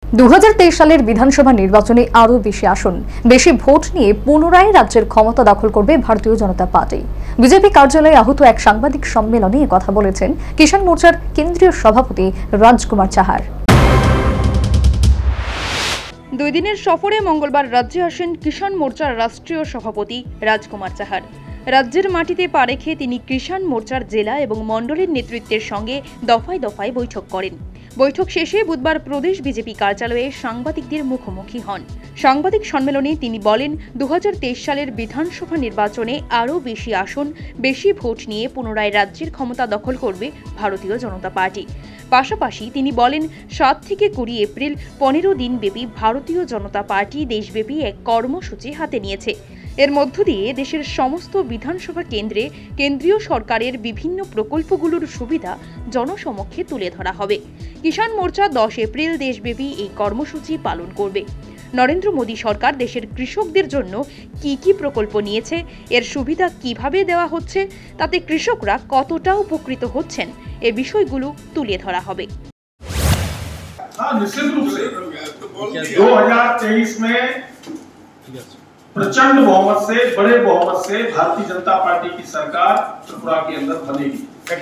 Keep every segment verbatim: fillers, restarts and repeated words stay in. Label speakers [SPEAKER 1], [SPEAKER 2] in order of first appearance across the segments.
[SPEAKER 1] দু হাজার তেইশ সালের বিধানসভা নির্বাচনে আরও বেশি আসন বেশি ভোট নিয়ে পুনরায় রাজ্যের ক্ষমতা দখল করবে ভারতীয় জনতা পার্টি। বিজেপি কার্যালয়ে আহত এক সাংবাদিক সম্মেলনে কথা বলেছেন কিষাণ মোর্চার কেন্দ্রীয় সভাপতি রাজকুমার চাহার।
[SPEAKER 2] দুই দিনের সফরে মঙ্গলবার রাজ্যে আসেন কিষাণ মোর্চার রাষ্ট্রীয় সভাপতি রাজকুমার চাহার। রাজ্যের মাটিতে পা রেখে তিনি কিষাণ মোর্চার জেলা এবং মণ্ডলের নেতৃত্বের সঙ্গে দফায় দফায় বৈঠক করেন। বৈঠক শেষে বুধবার প্রদেশ বিজেপি কার্যালয়ে সাংবাদিকদের মুখোমুখি হন। সাংবাদিক সম্মেলনে তিনি বলেন, দু হাজার তেইশ সালের বিধানসভা নির্বাচনে আরও বেশি আসন বেশি ভোট নিয়ে পুনরায় রাজ্যের ক্ষমতা দখল করবে ভারতীয় জনতা পার্টি। পাশাপাশি তিনি বলেন, সাত থেকে কুড়ি এপ্রিল পনেরো দিন ব্যাপী ভারতীয় জনতা পার্টি দেশব্যাপী এক কর্মসূচি হাতে নিয়েছে। এর মধ্য দিয়ে দেশের সমস্ত বিধানসভা কেন্দ্রে কেন্দ্রীয় সরকারের বিভিন্ন প্রকল্পগুলোর সুবিধা জনসমক্ষে তুলে ধরা হবে। কিষাণ মোর্চা দশ এপ্রিল দেশব্যাপী এই কর্মসূচি পালন করবে। নরেন্দ্র মোদী সরকার দেশের কৃষকদের জন্য কি কি প্রকল্প নিয়েছে, এর সুবিধা কিভাবে দেওয়া হচ্ছে, তাতে কৃষকরা কতটা উপকৃত হচ্ছেন, এ বিষয়গুলো তুলে ধরা হবে।
[SPEAKER 3] प्रचंड बहुमत से, बड़े बहुमत से भारतीय जनता पार्टी की सरकार त्रिपुरा के अंदर बनेगी।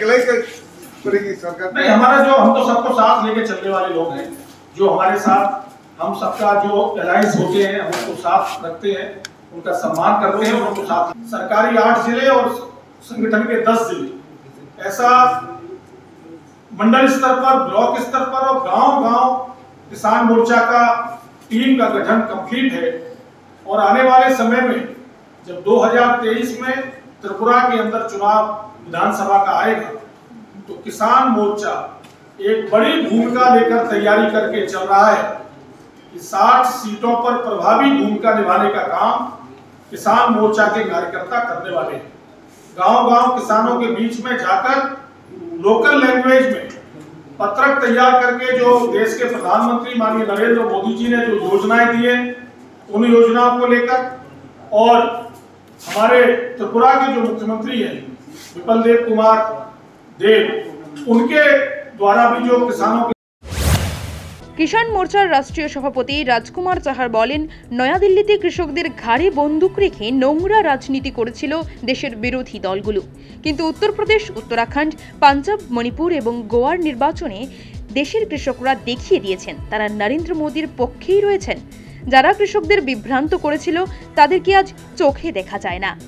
[SPEAKER 3] सरकार नहीं, हमारा जो हम तो सबको साथ लेके चलने वाले लोग हैं, जो हमारे साथ हम सबका जो अलायंस होते हैं हम उनको साथ रखते हैं, उनका सम्मान करते हैं, उनको साथ। सरकारी आठ जिले और संगठन के दस जिले, ऐसा मंडल स्तर पर, ब्लॉक स्तर पर और गांव-गांव किसान मोर्चा का टीम का गठन कंप्लीट है। और आने वाले समय में जब दो हज़ार तेईस में त्रिपुरा के अंदर चुनाव विधानसभा का आएगा तो किसान मोर्चा एक बड़ी भूमिका लेकर तैयारी करके चल रहा है कि साठ सीटों पर प्रभावी भूमिका निभाने का काम किसान मोर्चा के कार्यकर्ता करने वाले हैं। गांव-गांव किसानों के बीच में जाकर लोकल लैंग्वेज में पत्रक तैयार करके जो देश के प्रधानमंत्री माननीय नरेंद्र मोदी जी ने जो योजनाएं दी है उन योजनाओं को लेकर, और हमारे त्रिपुरा के जो मुख्यमंत्री हैं विपल देव कुमार देव, उनके द्वारा भी जो किसानों के।
[SPEAKER 2] কিষাণ মোর্চার রাষ্ট্রীয় সভাপতি রাজকুমার চাহার বলেন, নয়াদিল্লিতে কৃষকদের ঘাড়ে বন্দুক রেখে নোংরা রাজনীতি করেছিল দেশের বিরোধী দলগুলো, কিন্তু উত্তরপ্রদেশ, উত্তরাখণ্ড, পাঞ্জাব, মণিপুর এবং গোয়ার নির্বাচনে দেশের কৃষকরা দেখিয়ে দিয়েছেন তারা নরেন্দ্র মোদীর পক্ষেই রয়েছেন। যারা কৃষকদের বিভ্রান্ত করেছিল তাদেরকে আজ চোখে দেখা যায় না।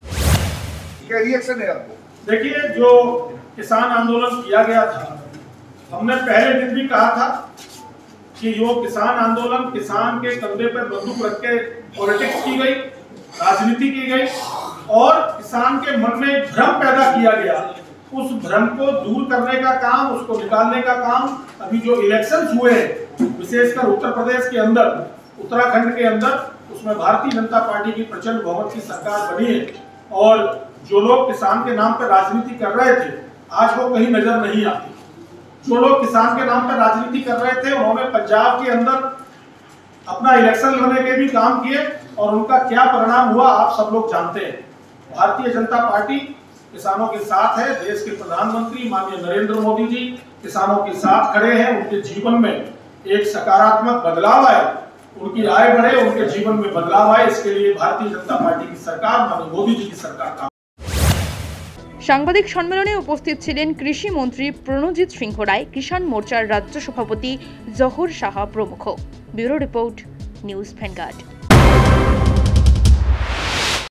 [SPEAKER 3] देखिए, जो किसान आंदोलन किया गया था, हमने पहले दिन भी कहा था कि यो किसान आंदोलन किसान के कंधे पर बंदूक रख के पॉलिटिक्स की गई, राजनीति की गई और किसान के मन में भ्रम पैदा किया गया। उस भ्रम को दूर करने का काम, उसको निकालने का काम अभी जो इलेक्शंस हुए हैं, विशेषकर उत्तर प्रदेश के अंदर, उत्तराखंड के अंदर, उसमें भारतीय जनता पार्टी की प्रचंड बहुमत की सरकार बनी है। और जो लोग किसान के नाम पर राजनीति कर रहे थे आज वो कहीं नजर नहीं आते। जो लोग किसान के नाम पर राजनीति कर रहे थे उन्होंने पंजाब के अंदर अपना इलेक्शन लड़ने के भी काम किए और उनका क्या परिणाम हुआ आप सब लोग जानते हैं। भारतीय जनता पार्टी किसानों के साथ है। देश के प्रधानमंत्री माननीय नरेंद्र मोदी जी किसानों के साथ खड़े हैं। उनके जीवन में एक सकारात्मक बदलाव आए, उनकी आय बढ़े, उनके जीवन में बदलाव आए, इसके लिए भारतीय जनता पार्टी की सरकार, माननीय मोदी जी की सरकार काम।
[SPEAKER 2] সাংবাদিক সম্মেলনে উপস্থিত ছিলেন কৃষি মন্ত্রী প্রণজিৎ সিংহ রায়, কিষাণ মোর্চার রাজ্য সভাপতি জহর সাহা প্রমুখ। Bureau report, news vanguard.